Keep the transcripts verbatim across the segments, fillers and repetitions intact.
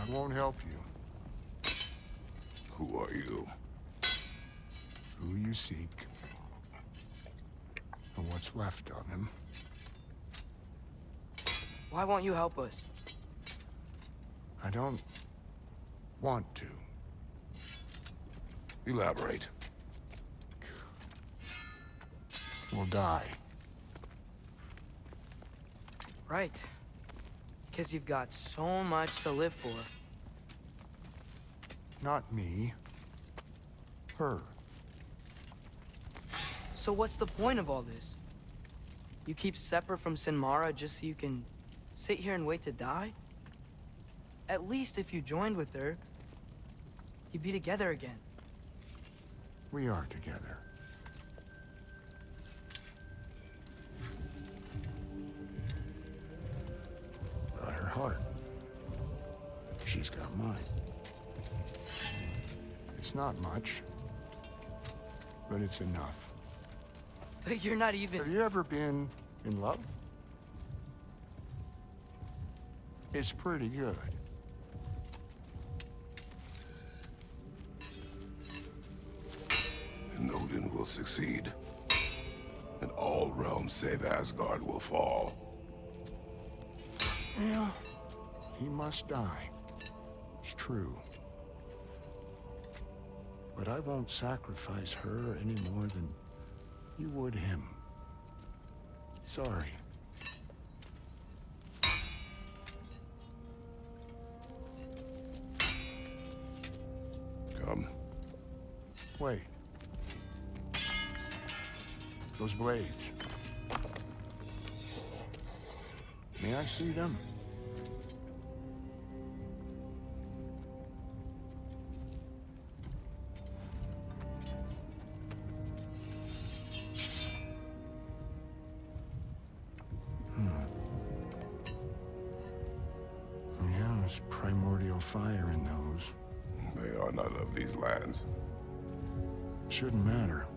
I won't help you. Who are you? Who you seek. And what's left of him. Why won't you help us? I don't want to. Elaborate. We'll die. Right. Because you've got so much to live for. Not me. Her. So what's the point of all this? You keep separate from Sinmara just so you can sit here and wait to die? At least if you joined with her, you'd be together again. We are together. Got her heart. She's got mine. It's not much, but it's enough. But you're not even... Have you ever been in love? It's pretty good. And Odin will succeed. And all realms save Asgard will fall. Yeah, he must die. It's true. But I won't sacrifice her any more than you would him. Sorry. Come. Wait. Those blades. May I see them? Hmm. Yeah, there's primordial fire in those. They are not of these lands. Shouldn't matter.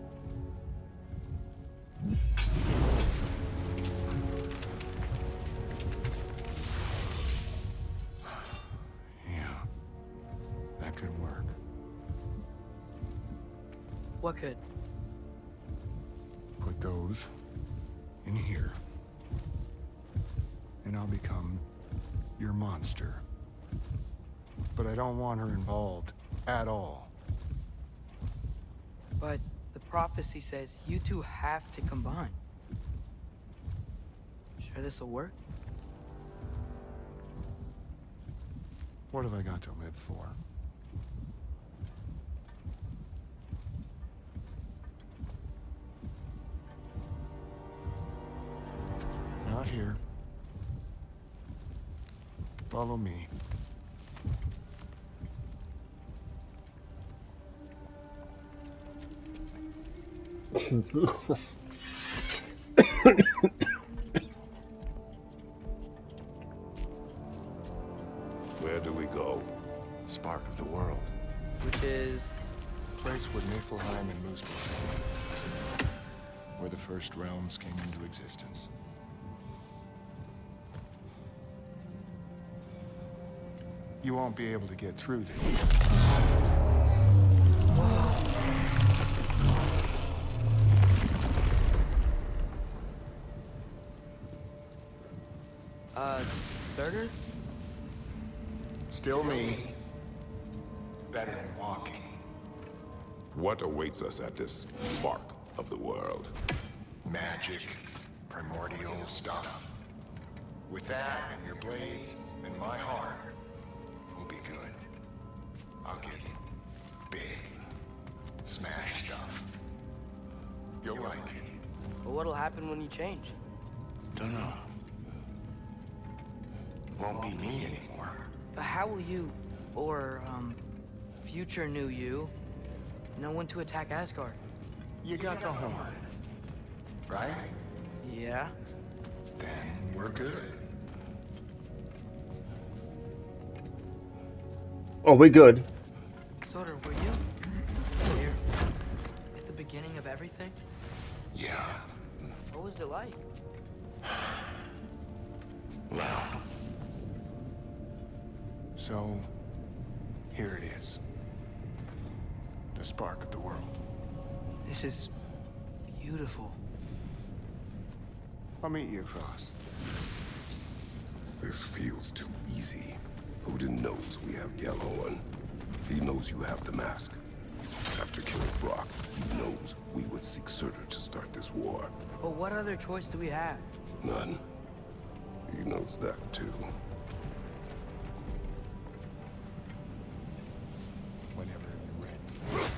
Yeah, that could work. What could? Put those in here, and I'll become your monster. But I don't want her involved at all. But the prophecy says you two have to combine. Sure this'll work? What have I got to live for? Not here. Follow me. Where do we go? Spark of the world. Which is... Place with Niflheim and Muspelheim. Where the first realms came into existence. You won't be able to get through this. Uh, Surtur? Still me. Better than walking. What awaits us at this spark of the world? Magic, primordial stuff. With that and your blades and my heart, we'll be good. I'll get big, smash stuff. You'll like it. But what'll happen when you change? Dunno. Won't be me anymore. But how will you, or, um, future new you, know when to attack Asgard? You got the horn, right? Yeah? Then we're good. Oh, we good. Surtur, were you here at the beginning of everything? Yeah. What was it like? Loud. So, Here it is. The spark of the world. This is beautiful. I'll meet you across. This feels too easy. Odin knows we have Yellowhorn. He knows you have the mask. After killing Brock, he knows we would seek Surtur to start this war. But what other choice do we have? None. He knows that too. Whenever you're ready.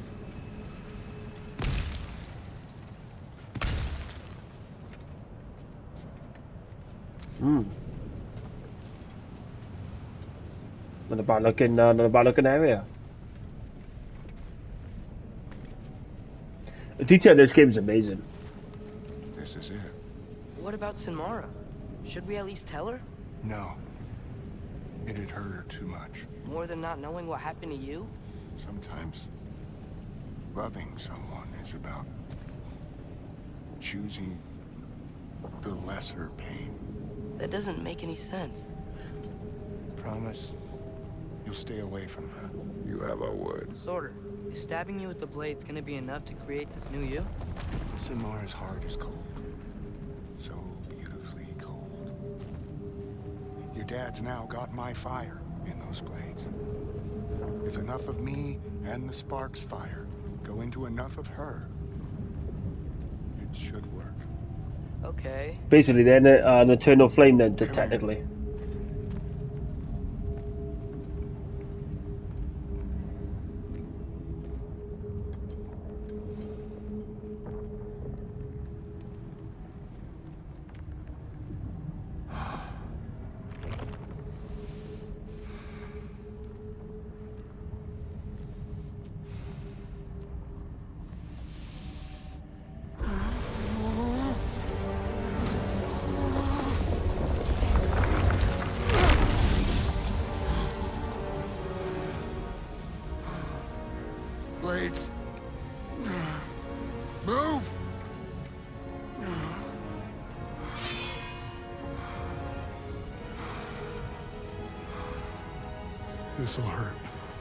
Hmm. Not a bad looking, uh, not a bad looking area. The detail in this game is amazing. This is it. What about Sinmara? Should we at least tell her? No. It'd hurt her too much. More than not knowing what happened to you? Sometimes loving someone is about choosing the lesser pain. That doesn't make any sense. Promise you'll stay away from her. You have our word. Sorter, is stabbing you with the blades gonna be enough to create this new you? Sinmara's heart is cold. So beautifully cold. Your dad's now got my fire in those blades. If enough of me and the spark's fire go into enough of her, it should work. Okay. Basically, they're an, uh, an eternal flame then, Come technically. here. Blades. Move! This'll hurt.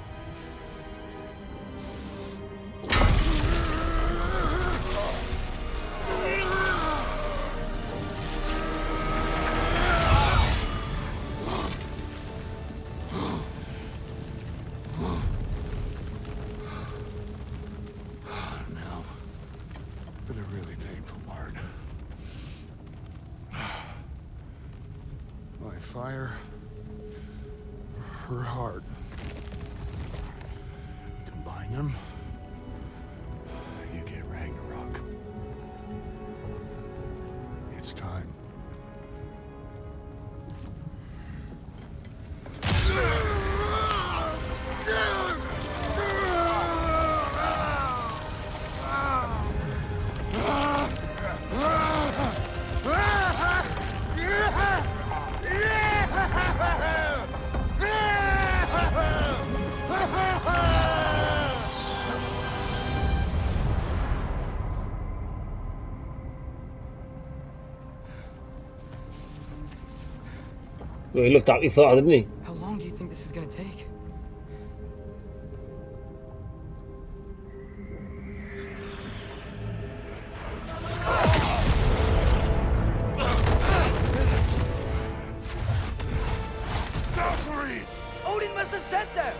Now, for the really painful part. My fire, her heart. Combine them, you get Ragnarok. It's time. Well, he looked out he thought, didn't he? How long do you think this is gonna take? Valkyries! Odin must have sent them!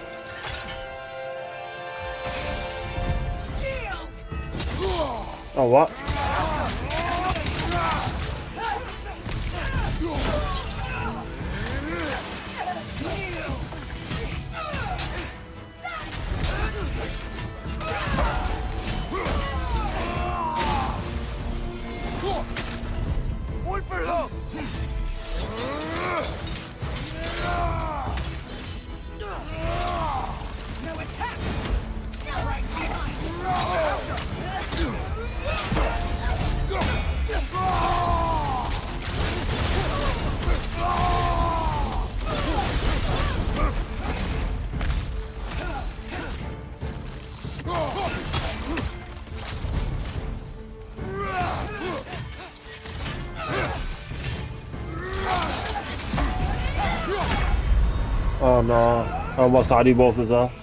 Oh, what? One for hope! Now attack! Right Oh no. Oh, what's I do both as well?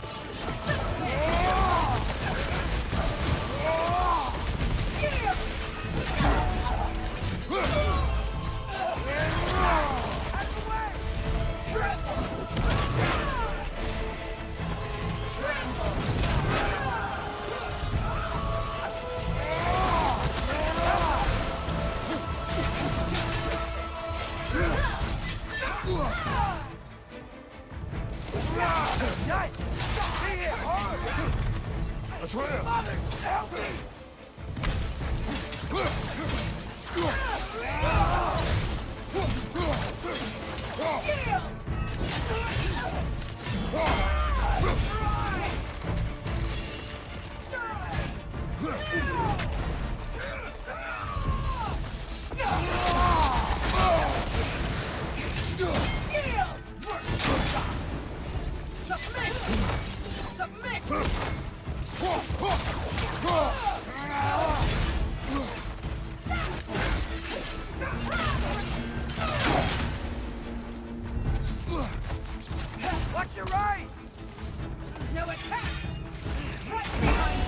Watch your right! No attack! Right behind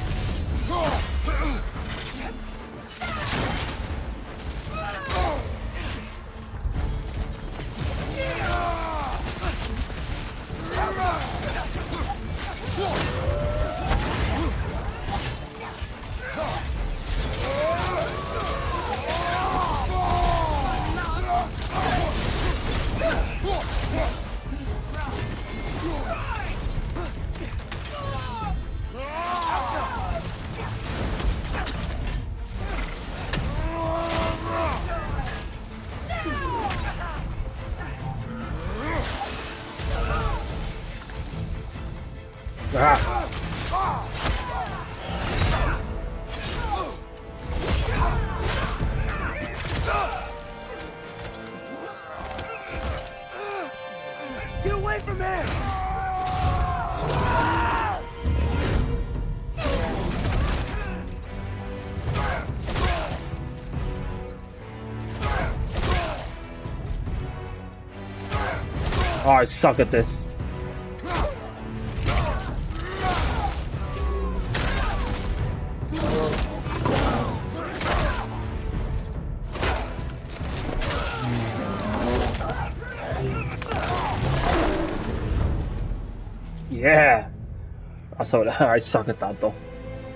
Get away from him! Oh, I suck at this. Yeah, I saw that. I suck at that though.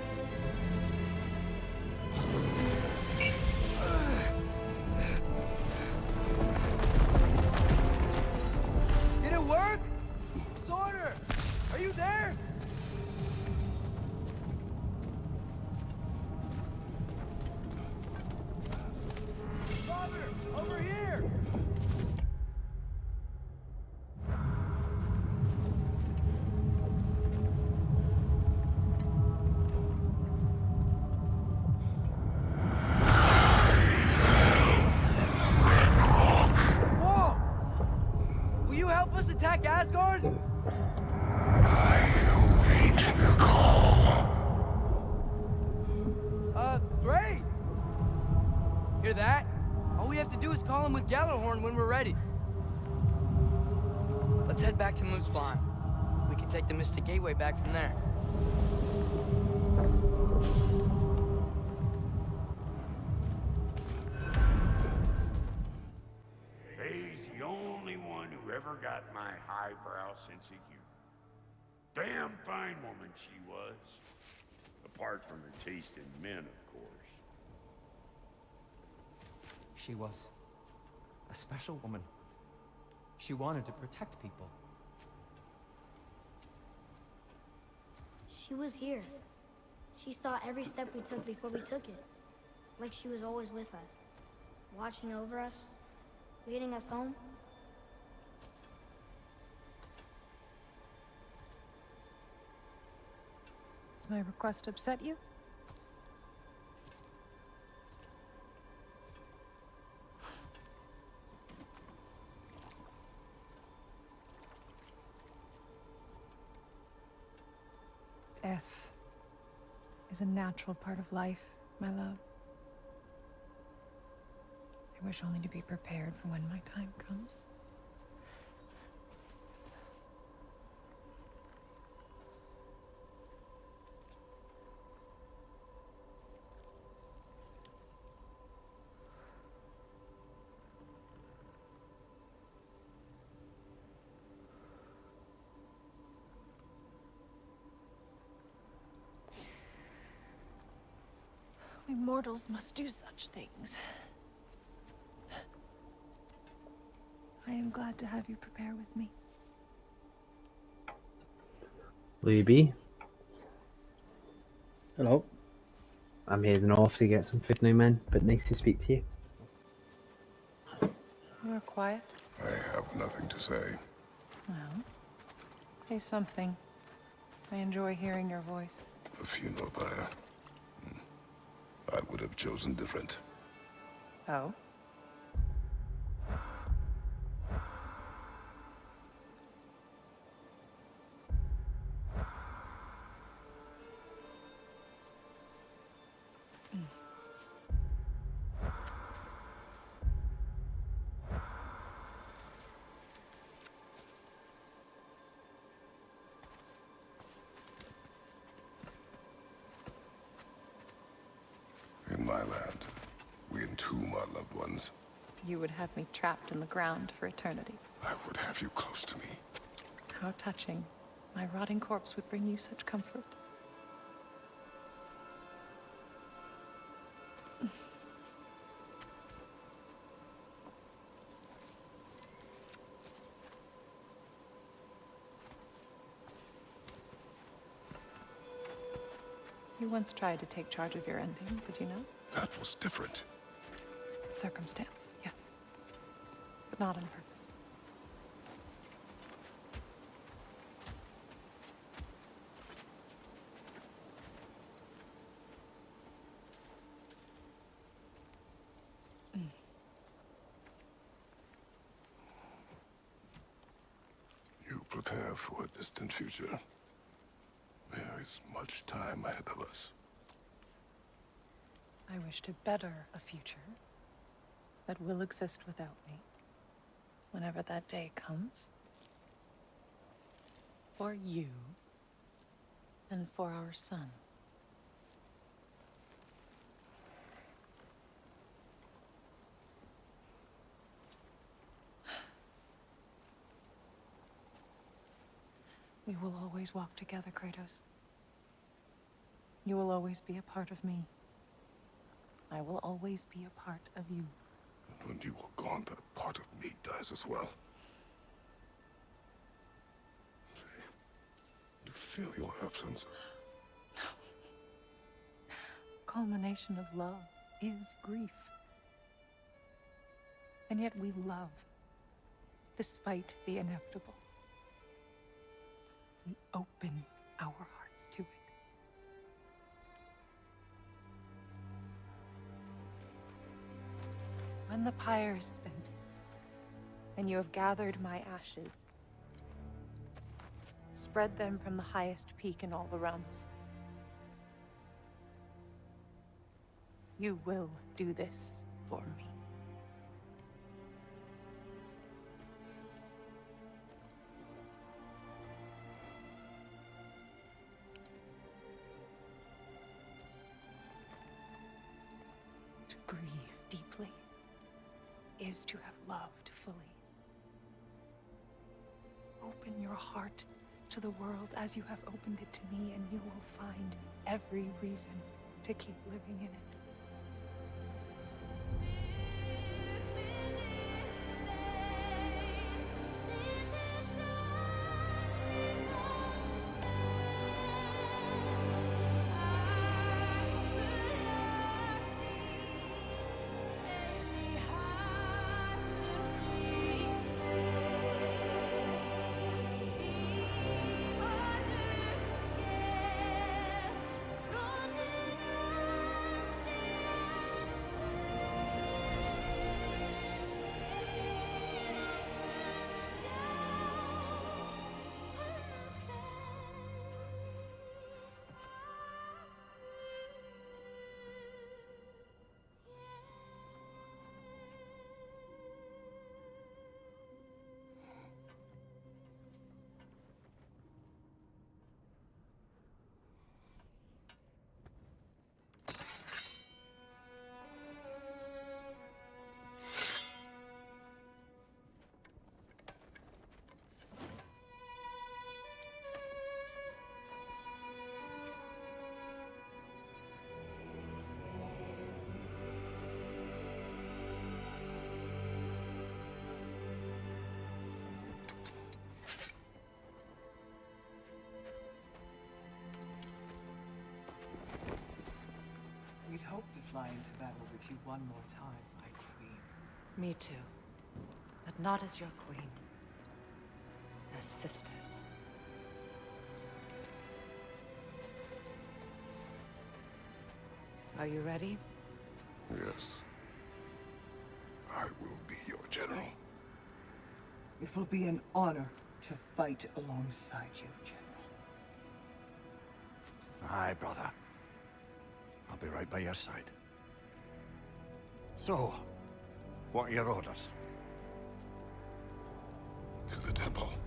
Did it work? Sorter! Are you there? Robert, over here! Whoa! Will you help us attack Asgard? Uh, great! Hear that? All we have to do is call him with Gjallarhorn when we're ready. Let's head back to Muspelheim. We can take the Mystic Gateway back from there. He's the only one who ever got my highbrow sense of humor. Damn fine woman she was. Apart from her taste in men, of course. She was a special woman. She wanted to protect people. She was here. She saw every step we took before we took it. Like she was always with us. Watching over us. Leading us home. Does my request upset you? Death is a natural part of life, my love. I wish only to be prepared for when my time comes. We mortals must do such things. I am glad to have you prepare with me. Luby, Hello. I'm heading off to get some food now, man, but nice to speak to you. You are quiet. I have nothing to say. Well, say something. I enjoy hearing your voice. A funeral pyre. Hmm. I would have chosen different. Oh? In my land, we entomb our loved ones. You would have me trapped in the ground for eternity. I would have you close to me. How touching. My rotting corpse would bring you such comfort. You once tried to take charge of your ending, did you know? That was different. Circumstance, yes. But not on purpose. You prepare for a distant future. There is much time ahead of us. I wish to better a future that will exist without me, whenever that day comes. For you, and for our son. We will always walk together, Kratos. You will always be a part of me. I will always be a part of you. And when you are gone, that part of me dies as well. You feel your absence. Culmination of love is grief. And yet we love, despite the inevitable. We open our hearts to it. When the pyre is spent, and you have gathered my ashes, spread them from the highest peak in all the realms. You will do this for me. To grieve deeply is to have loved fully. Open your heart to the world as you have opened it to me, and you will find every reason to keep living in it. to fly into battle with you one more time, my queen. Me too. But not as your queen. As sisters. Are you ready? Yes. I will be your general. It will be an honor to fight alongside you, General. Aye, brother. I'll be right by your side. So, what are your orders? To the temple.